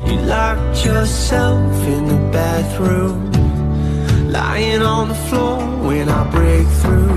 You locked yourself in the bathroom, lying on the floor when I break through.